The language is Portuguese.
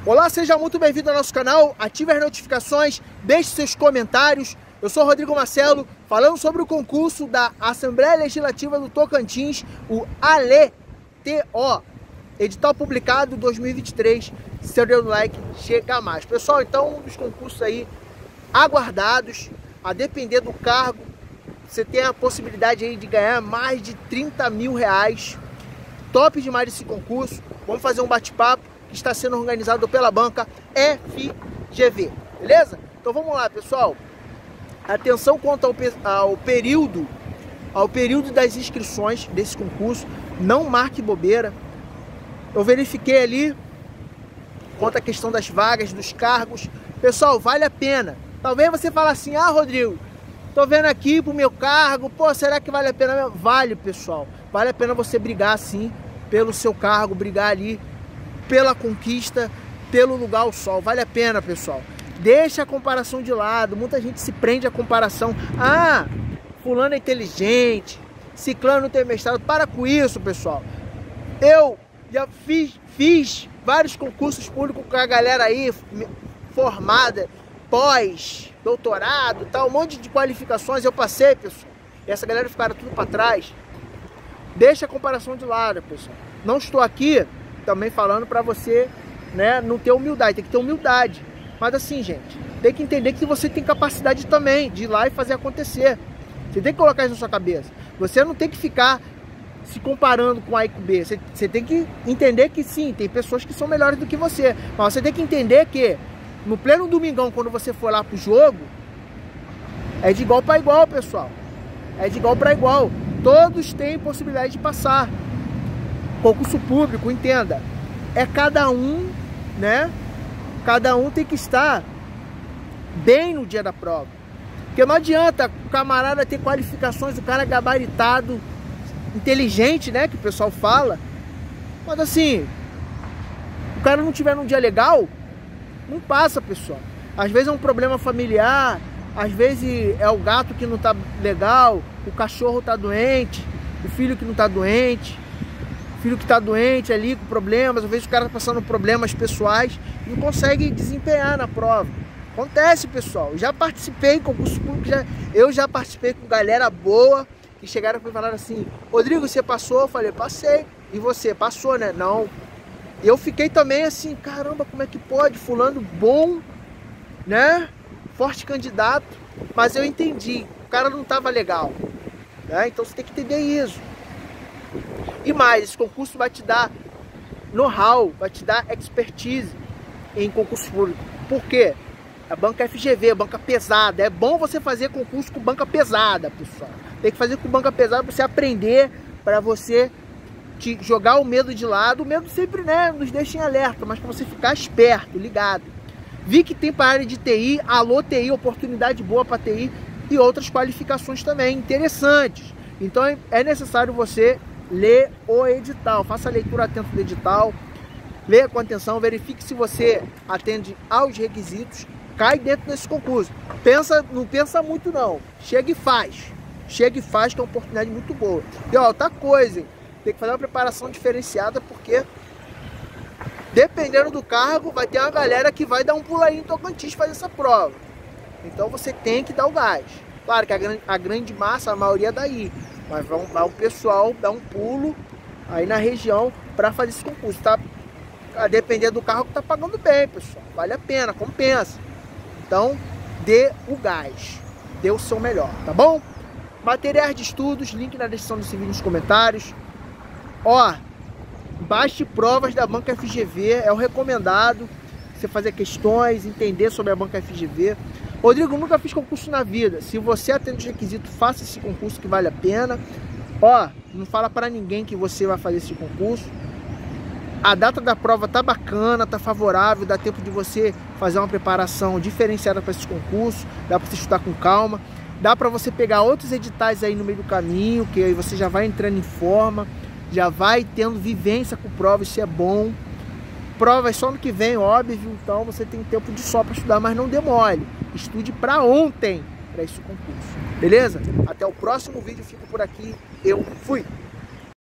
Olá, seja muito bem-vindo ao nosso canal, ative as notificações, deixe seus comentários. Eu sou Rodrigo Marcelo, falando sobre o concurso da Assembleia Legislativa do Tocantins, o ALE-TO, edital publicado 2023, seu dedo like chega mais. Pessoal, então um dos concursos aí aguardados, a depender do cargo, você tem a possibilidade aí de ganhar mais de 30 mil reais. Top demais esse concurso. Vamos fazer um bate-papo que está sendo organizado pela banca FGV, beleza? Então vamos lá, pessoal. Atenção quanto ao período das inscrições desse concurso. Não marque bobeira. Eu verifiquei ali quanto à questão das vagas, dos cargos. Pessoal, vale a pena. Talvez você fale assim: ah, Rodrigo, tô vendo aqui pro meu cargo, pô, será que vale a pena? Vale, pessoal. Vale a pena você brigar sim pelo seu cargo, brigar ali pela conquista, pelo lugar ao sol. Vale a pena, pessoal. Deixa a comparação de lado. Muita gente se prende à comparação. Ah, fulano é inteligente, ciclano não tem mestrado. Para com isso, pessoal. Eu já fiz vários concursos públicos com a galera aí formada, pós, doutorado, tal, um monte de qualificações eu passei, pessoal. E essa galera ficaram tudo para trás. Deixa a comparação de lado, pessoal. Não estou aqui também falando para você, né, não ter humildade, tem que ter humildade. Mas assim, gente, tem que entender que você tem capacidade também de ir lá e fazer acontecer. Você tem que colocar isso na sua cabeça. Você não tem que ficar se comparando com A e com B. Você tem que entender que sim, tem pessoas que são melhores do que você. Mas você tem que entender que no pleno domingão, quando você for lá pro jogo, é de igual para igual, pessoal. É de igual para igual. Todos têm possibilidade de passar. Concurso público, entenda, é cada um, né? Cada um tem que estar bem no dia da prova. Porque não adianta o camarada ter qualificações, o cara gabaritado, inteligente, né? Que o pessoal fala. Mas assim, o cara não tiver num dia legal, não passa, pessoal. Às vezes é um problema familiar, às vezes é o gato que não tá legal, o cachorro tá doente, o filho que não tá doente, o filho que tá doente ali com problemas, às vezes o cara tá passando problemas pessoais e não consegue desempenhar na prova. Acontece, pessoal. Eu já participei em concurso público, eu já participei com galera boa que chegaram e falaram assim: Rodrigo, você passou? Eu falei: passei. E você? Passou, né? Não. Eu fiquei também assim: caramba, como é que pode? Fulano bom, né? Forte candidato. Mas eu entendi, o cara não tava legal, né? Então você tem que entender isso. E mais, esse concurso vai te dar know-how, vai te dar expertise em concurso público. Por quê? A banca FGV, a banca pesada. É bom você fazer concurso com banca pesada, pessoal. Tem que fazer com banca pesada para você aprender, para você te jogar o medo de lado. O medo sempre, né, nos deixa em alerta, mas para você ficar esperto, ligado. Vi que tem para a área de TI, alô TI, oportunidade boa para TI e outras qualificações também interessantes. Então é necessário você ler o edital, faça a leitura atenta do edital, leia com atenção, verifique se você atende aos requisitos, cai dentro desse concurso. Não pensa muito não, chega e faz. Chega e faz, que é uma oportunidade muito boa. E ó, outra coisa, hein? Tem que fazer uma preparação diferenciada, porque dependendo do cargo, vai ter uma galera que vai dar um pulo aí em Tocantins fazer essa prova. Então você tem que dar o gás. Claro que a grande massa, a maioria é daí. Mas vai o pessoal dar um pulo aí na região para fazer esse concurso. Tá? A depender do carro que tá pagando bem, pessoal. Vale a pena, compensa. Então, dê o gás. Dê o seu melhor, tá bom? Materiais de estudos, link na descrição desse vídeo nos comentários. Ó, baixe provas da banca FGV, é o recomendado. Você fazer questões, entender sobre a banca FGV. Rodrigo, nunca fiz concurso na vida. Se você atende os requisitos, faça esse concurso que vale a pena. Ó, não fala para ninguém que você vai fazer esse concurso. A data da prova tá bacana, tá favorável, dá tempo de você fazer uma preparação diferenciada para esse concurso, dá para você estudar com calma, dá para você pegar outros editais aí no meio do caminho, que aí você já vai entrando em forma, já vai tendo vivência com prova, isso é bom. Provas só no que vem, óbvio, então você tem tempo de só para estudar, mas não demore. Estude para ontem, para esse concurso, beleza? Até o próximo vídeo, fico por aqui, eu fui!